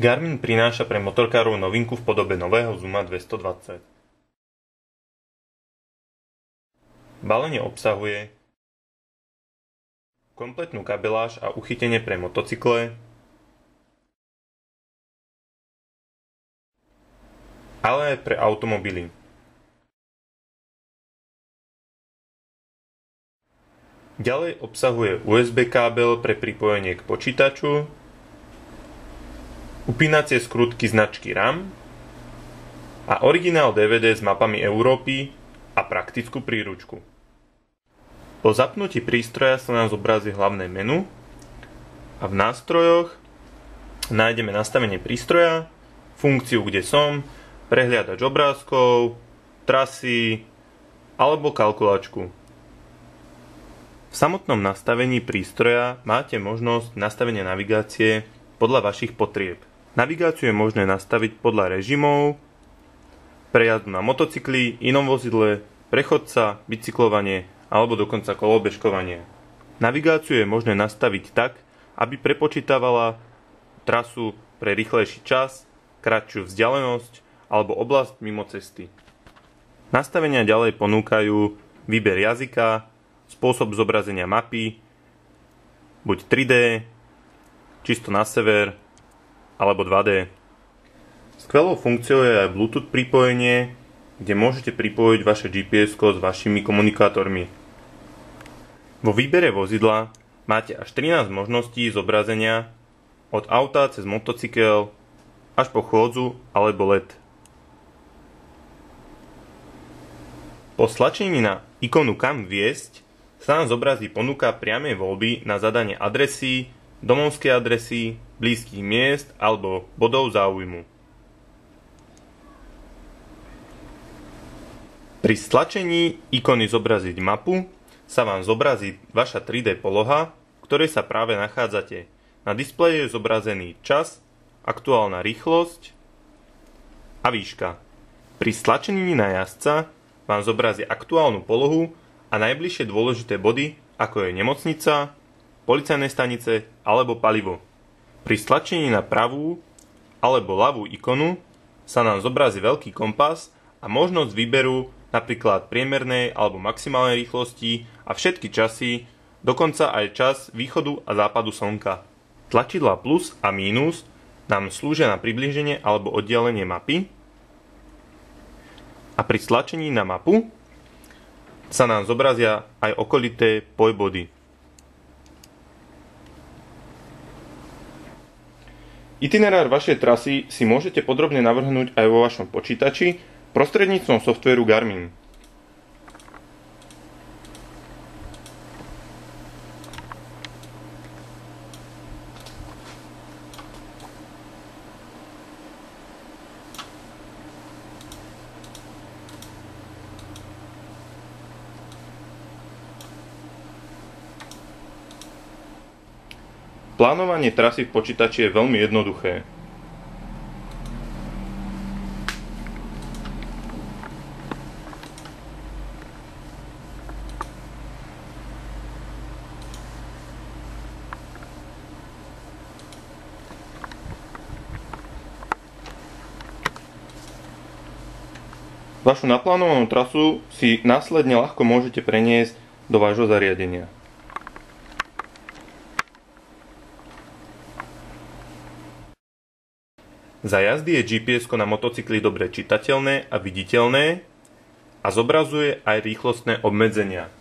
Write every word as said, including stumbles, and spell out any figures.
Garmin prináša pre motorkárov novinku v podobe nového Zuma dvestodvadsať. Balenie obsahuje kompletnú kabeláž a uchytenie pre motocykle, ale aj pre automobily. Ďalej obsahuje ú es bé kábel pre pripojenie k počítaču, upínacie skrutky značky RAM a originál dé vé dé s mapami Európy a praktickú príručku. Po zapnutí prístroja sa nám zobrazí hlavné menu a v nástrojoch nájdeme nastavenie prístroja, funkciu kde som, prehliadač obrázkov, trasy alebo kalkulačku. V samotnom nastavení prístroja máte možnosť nastavenia navigácie podľa vašich potrieb. Navigáciu je možné nastaviť podľa režimov, pre jazdu na motocykli, inom vozidle, prechodca, bicyklovanie alebo dokonca kolobežkovanie. Navigáciu je možné nastaviť tak, aby prepočítavala trasu pre rýchlejší čas, kratšiu vzdialenosť alebo oblasť mimo cesty. Nastavenia ďalej ponúkajú výber jazyka, spôsob zobrazenia mapy, buď tri dé, čisto na sever, alebo dva dé. Skvelou funkciou je aj Bluetooth pripojenie, kde môžete pripojiť vaše gé pé esko s vašimi komunikátormi. Vo výbere vozidla máte až trinásť možností zobrazenia od auta cez motocykel až po chôdzu alebo let. Po stlačení na ikonu Kam viesť sa nám zobrazí ponuka priamej voľby na zadanie adresy, domovskej adresy, blízkych miest alebo bodov záujmu. Pri stlačení ikony zobraziť mapu sa vám zobrazí vaša tri dé poloha, v ktorej sa práve nachádzate. Na displeji je zobrazený čas, aktuálna rýchlosť a výška. Pri stlačení na jazdca vám zobrazí aktuálnu polohu a najbližšie dôležité body, ako je nemocnica, policajné stanice alebo palivo. Pri stlačení na pravú alebo ľavú ikonu sa nám zobrazí veľký kompas a možnosť výberu napríklad priemernej alebo maximálnej rýchlosti a všetky časy, dokonca aj čas východu a západu slnka. Tlačidlá plus a mínus nám slúžia na priblíženie alebo oddialenie mapy a pri stlačení na mapu sa nám zobrazia aj okolité pojbody. Itinerár vašej trasy si môžete podrobne navrhnúť aj vo vašom počítači prostredníctvom softvéru Garmin. Plánovanie trasy v počítači je veľmi jednoduché. Vašu naplánovanú trasu si následne ľahko môžete preniesť do vášho zariadenia. Za jazdy je gé pé esko na motocykli dobre čitateľné a viditeľné a zobrazuje aj rýchlostné obmedzenia.